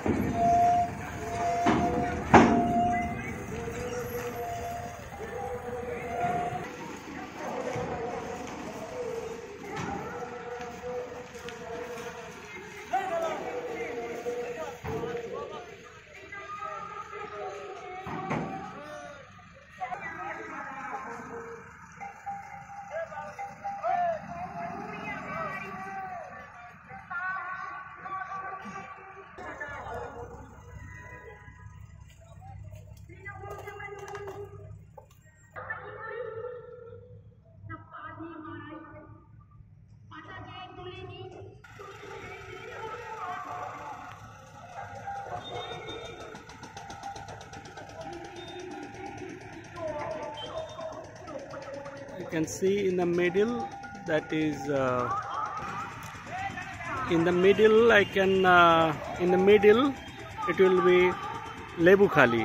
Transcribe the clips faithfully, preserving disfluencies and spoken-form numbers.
You can see in the middle, that is uh, in the middle I can uh, in the middle it will be Lebukhali,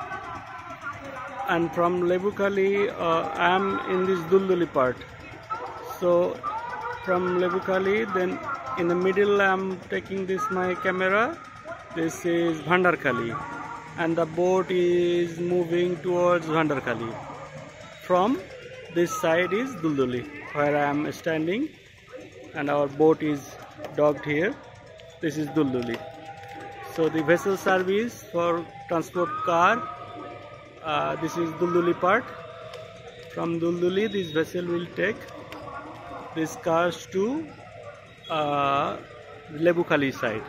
and from Lebukhali uh, I am in this Dulduli part. So from Lebukhali, then in the middle I am taking this my camera. This is Bhandarkhali, and the boat is moving towards Bhandarkhali. From this side is Dulduli, where I am standing, and our boat is docked here. This is Dulduli. So the vessel service for transport car, uh, this is Dulduli part. From Dulduli, this vessel will take these cars to uh, Lebukhali side.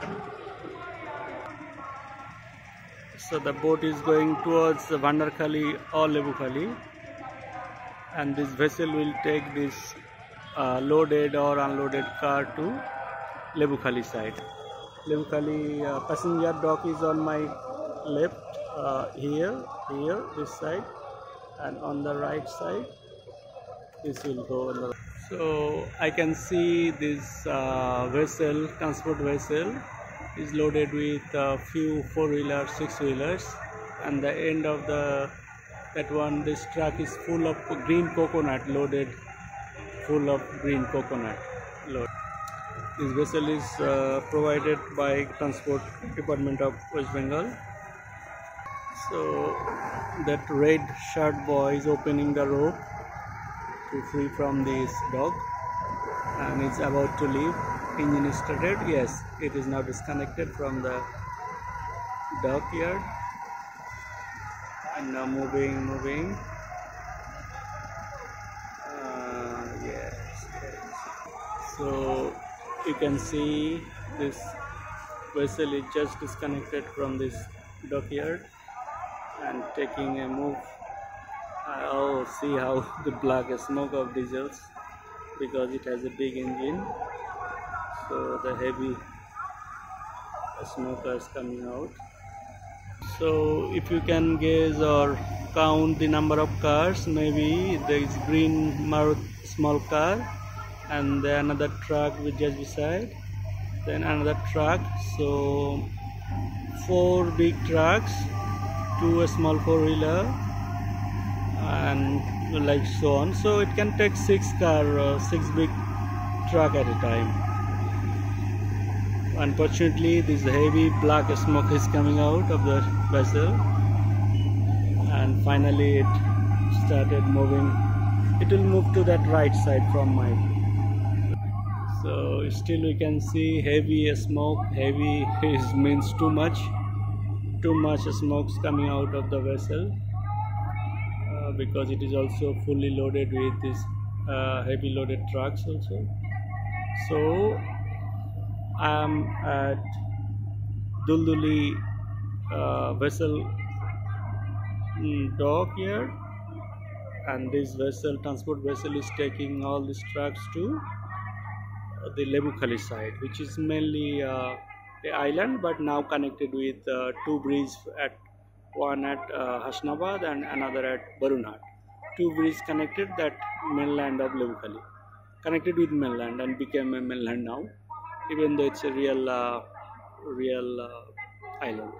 So the boat is going towards Bhandarkhali or Lebukhali, and this vessel will take this uh, loaded or unloaded car to Lebukhali side. Lebukhali uh, passenger dock is on my left, uh, here, here, this side, and on the right side, this will go on the. So I can see this uh, vessel, transport vessel, is loaded with a few four-wheelers, six-wheelers, and the end of the that one, this truck is full of green coconut, loaded full of green coconut load. This vessel is uh, provided by Transport Department of West Bengal. So that red shirt boy is opening the rope to free from this dog, and it's about to leave. Engine is started. Yes, it is now disconnected from the dockyard, and now moving, moving. Uh, yes, yes. So you can see this vessel is just disconnected from this dockyard and taking a move. Uh, oh, see how the black smoke of diesels, because it has a big engine. So the heavy smoke is coming out. So if you can guess or count the number of cars, maybe there is green Maruti small car, and then another truck which just beside, then another truck. So four big trucks, two a small four-wheeler, and like so on. So it can take six car, uh, six big truck at a time. Unfortunately, this heavy black smoke is coming out of the vessel, and finally it started moving. It will move to that right side from my. So still we can see heavy smoke. Heavy is means too much. Too much smoke coming out of the vessel, uh, because it is also fully loaded with this uh, heavy loaded trucks also. So I am at Dulduli uh, vessel dock here, and this vessel, transport vessel, is taking all these trucks to the Lebukhali side, which is mainly uh, the island, but now connected with uh, two bridges, at one at uh, Hasnabad and another at Barunhat. Two bridges connected that mainland of Lebukhali, connected with mainland and became a mainland now, even though it's a real uh, real uh, island.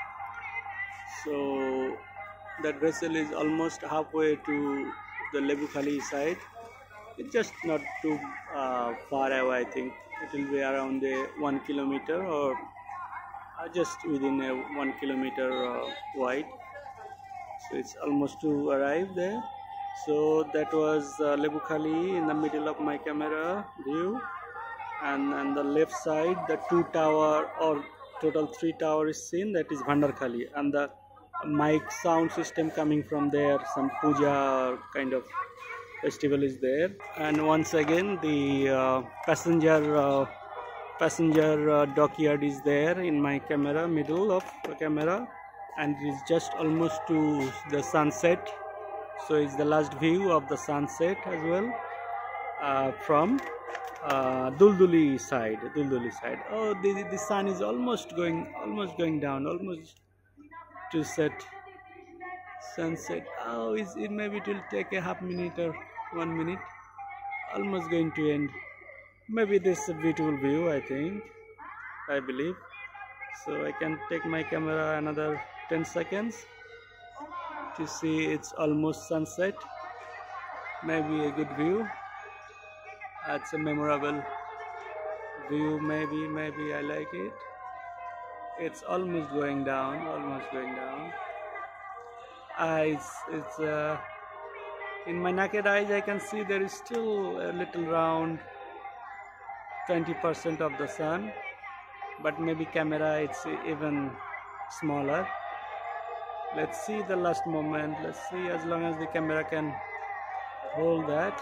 So that vessel is almost halfway to the Lebukhali side. It's just not too uh, far away. I think it will be around a one kilometer or uh, just within a one kilometer uh, wide. So it's almost to arrive there. So that was uh, Lebu Khali in the middle of my camera view, and on the left side the two tower or total three tower is seen, that is Bhandar Khali, and the mic sound system coming from there, some puja kind of festival is there. And once again the uh, passenger uh, passenger uh, dockyard is there in my camera, middle of the camera, and it is just almost to the sunset. So it's the last view of the sunset as well uh, from uh, Dulduli side. Dulduli side. Oh, the the sun is almost going, almost going down, almost to set, sunset. Oh, is it maybe it will take a half minute or one minute. Almost going to end. Maybe this is a beautiful view, I think, I believe. So I can take my camera another ten seconds to see it's almost sunset. Maybe a good view. That's a memorable view. Maybe, maybe I like it. It's almost going down, almost going down. Uh, it's, it's uh, in my naked eyes I can see there is still a little round twenty percent of the sun, but maybe camera it's even smaller. Let's see the last moment. Let's see, as long as the camera can hold that.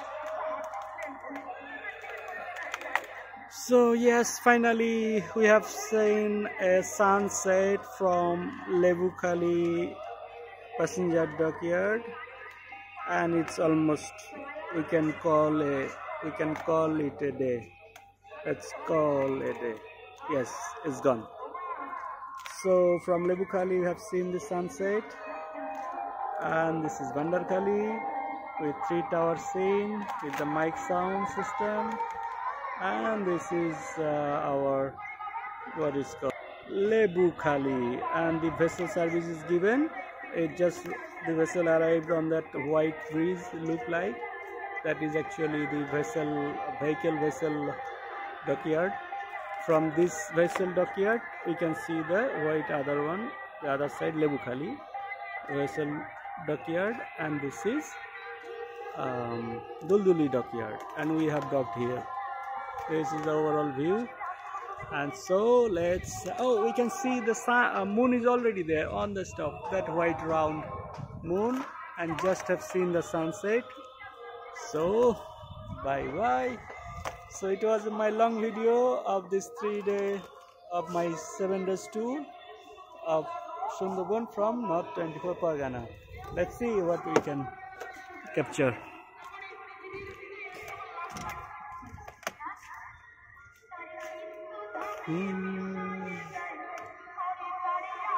So yes, finally we have seen a sunset from Lebu Khali passenger dockyard, and it's almost, we can call a we can call it a day. Let's call it a day. Yes, it's gone. So from Lebu Khali we have seen the sunset, and this is Bhandar Khali with three tower scene with the mic sound system, and this is uh, our, what is called, Lebu Khali, and the vessel service is given. It just, the vessel arrived on that white bridge, look like that is actually the vessel vehicle vessel dockyard. From this vessel dockyard we can see the white other one, the other side, Lebu Khali vessel dockyard, and this is um, Dulduli dockyard, and we have docked here. This is the overall view. And so let's, oh, we can see the sun, uh, moon is already there on the top, that white round moon, and just have seen the sunset. So bye bye. So it was my long video of this three day of my seven days tour of Sundarban from North twenty-four Pargana. Let's see what we can capture. Hmm.